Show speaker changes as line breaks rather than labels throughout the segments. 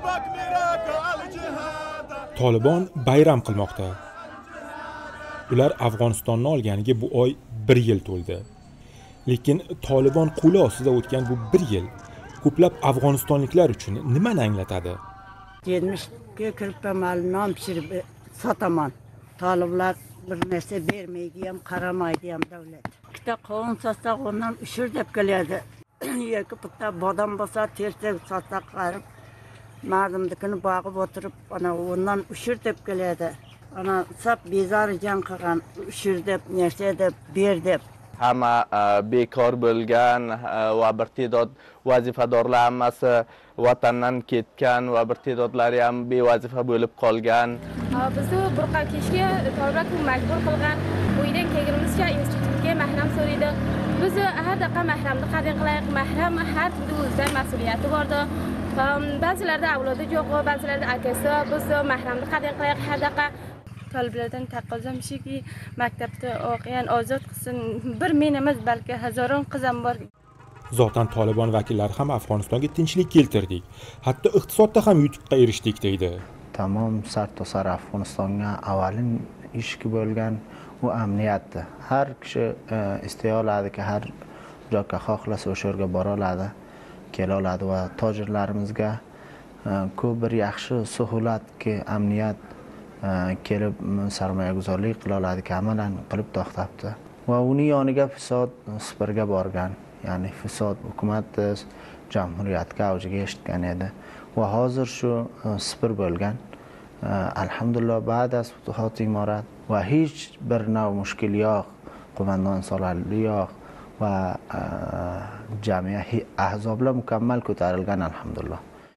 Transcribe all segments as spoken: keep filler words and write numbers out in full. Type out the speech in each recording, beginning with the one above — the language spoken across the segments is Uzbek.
Tolibon bayram qilmoqda. Ular Afg'onistonni olganiga bu oy bir yil to'ldi. Lekin Tolibon qo'li ostida o'tgan bu bir yil ko'plab afg'onistonliklar uchun nimani anglatadi?
yetmishga kirib non pishirib sotaman. Toliblar bir narsa bermaydi ham, qaramaydi ham davlat. Ikkita qovun sotsaq ondan ushur deb keladi. Yoki bitta bodam bo'lsa, tersak sotsaq qarib, mardimnikini bog'ib o'tirib, ana ondan ushur deb keladi. Ana sap bezor jan qilgan, ushur deb, narsa deb, ber deb.
Hamma bekor bo'lgan va bir ta'dod vazifadorlar hammasi vatandan ketgan va bir ta'dodlari ham bevazifa bo'lib qolgan.
Bizni burqa kishga toliblar majbur qilgan. Uydan kelganimizcha institutga mahram so'raydi. Biz har daqiqa mahramni qadr qilaylik. Mahram har turda o'zidan mas'uliyati bordi. Ba'zilarda avlodi yo'q, ba'zilarda akasi. Biz mahramni qadr qilaylik har daqiqa. Toliblardan taqozommishki, maktabda o'qigan ozod qilsin. Bir men emas, balki hazoron qiz ham bor.
Zotan Tolibon vakillari ham Afg'onistonga tinchlik keltirdik. Hatto iqtisodda ham yutuqqa erishdik deydi.
Tamom sartosar Afg'onistonga avvalin ishki bo'lgan u amniyatdi. Har kishi istay oladiki, har joyga xohlasa o'sha yerga bora oladi, kela oladi va tojirlarimizga ko'p bir yaxshi suhulatki amniyat kelib sarmoyaguzorlik qila oladiki, amalan qilib to'xtabdi. Va uning yoniga fisod sipirga borgan. Ya'ni fisod hukumat jamhuriyatga avjiga eshitgan edi. Va hozir shu sipir bo'lgan. Alhamdulillah ba'd az futuhat imorat va hech bir nav mushkil yo'q, qo'mondon solarli yo'q va jamiyat ahzoblar mukammal ko'tarilgan alhamdulillah.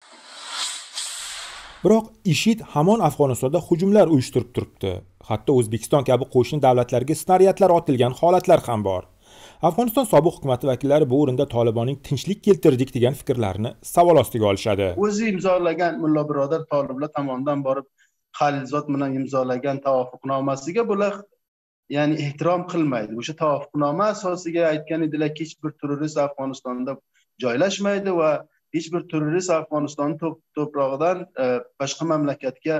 Biroq IShID hamon Afg'onistonda hujumlar uyushtirib turibdi. Hatto O'zbekiston kabi qo'shni davlatlarga snaryadlar otilgan holatlar ham bor. Afg'oniston sobiq hukumati vakillari bu o'rinda Tolibonning tinchlik keltirdik degan fikrlarini savol ostiga olishadi.
O'zi imzolagan mulla birodar toliblar tomonidan borib Xalilzod bilan imzolagan tavofuqnomasiga bular ya'ni ehtirom qilmaydi. O'sha tavofuqnoma asosiga aytgan edilar, hech bir terrorist Afg'onistonda joylashmaydi va hech bir terrorist Afg'oniston to'prog'idan boshqa mamlakatga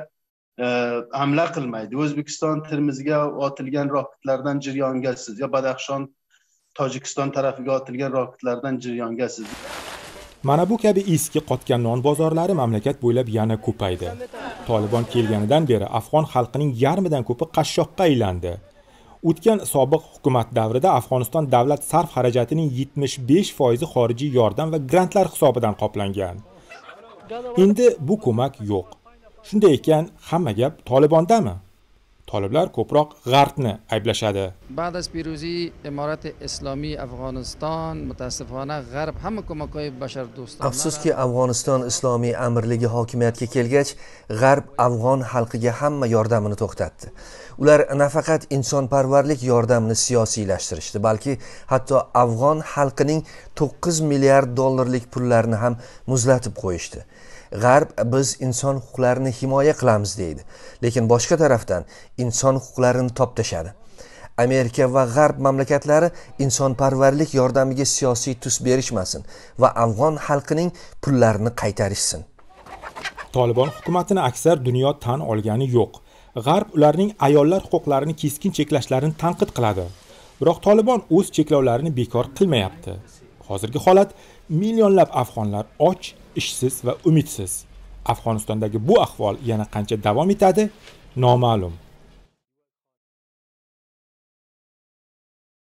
hamla qilmaydi. O'zbekiston Termizga otilgan roketlardan jiryongasiz, yo Badaxshon Tojikiston tarafiga otilgan roketlardan jiryongasiz.
Mana bu kabi eski qotgan non bozorlari mamlakat bo'ylab yana ko'paydi. Tolibon kelganidan beri afg'on xalqining yarmidan ko'pi qashshoqqa aylandi. O'tgan sobiq hukumat davrida Afg'oniston davlat sarf xarajatining yetmish besh foizi xorijiy yordam va grantlar hisobidan qoplangan. Endi bu ko'mak yo'q. Shunday ekan, hamma gap Tolibondami? Toliblar ko'proq G'arbni ayblashadi.
Ba'd az piruzi Imorat Islomiy Afg'oniston mutassifona G'arb hamma ko'makoy bashar do'stona.
Afsuski Afg'oniston Islomiy amirligi hokimiyatga kelgach, G'arb afg'on xalqiga hamma yordamini to'xtatdi. Ular nafaqat insonparvarlik yordamini siyosiylashtirishdi, balki hatto afg'on xalqining to'qqiz milliard dollarlik pullarini ham muzlatib qo'yishdi. G'arb biz inson huquqlarini himoya qilamiz deydi, lekin boshqa tarafdan inson huquqlarini toptashadi. Amerika va G'arb mamlakatlari insonparvarlik yordamiga siyosiy tus berishmasin va afg'on xalqining pullarini qaytarishsin.
Tolibon hukumatini aksar dunyo tan olgani yo'q. G'arb ularning ayollar huquqlarini keskin cheklashlarini tanqid qiladi. Biroq Tolibon o'z cheklovlarini bekor qilmayapti. Hozirgi holat millionlab afg'onlar och, ishsiz va umidsiz. Afg'onistondagi bu ahvol yana qancha davom etadi, noma'lum.